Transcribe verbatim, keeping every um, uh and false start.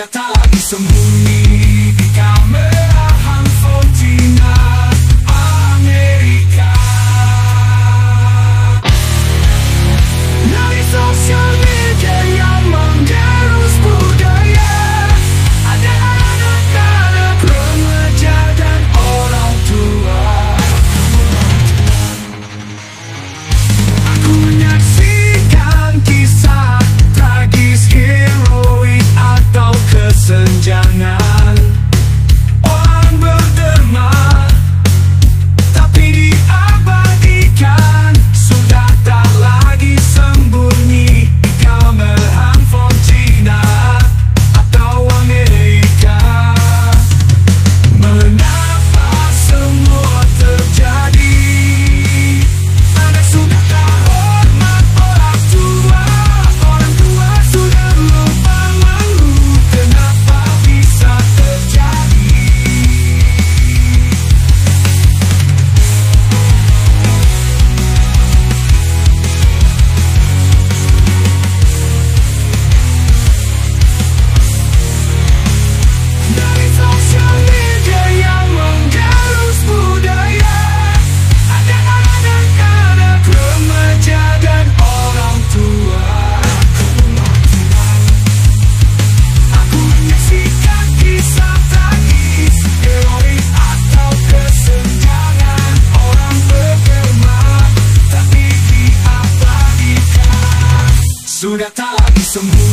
Sudah tak lagi sembunyi di kamera handphone Cina Amerika. Dari sosial media yang menggerus budaya, ada anak-anak, remaja dan orang tua. Aku menyaksikan kisah tragis heroik atau kesenjangan. Orang berderma tapi diabadikan, sudah tak lagi sembunyi di kamera handphone Cina atau Amerika. Mengapa semua terjadi? Anak sudah tak hormat orang tua, orang tua sudah lupa malu. Kenapa bisa terjadi? Dari sosial media yang menggerus budaya, ada anak-anak, remaja dan orang tua. Aku menyaksikan kisah tragis heroik atau kesenjangan. Orang berderma tapi diabadikan, sudah tak lagi sembunyi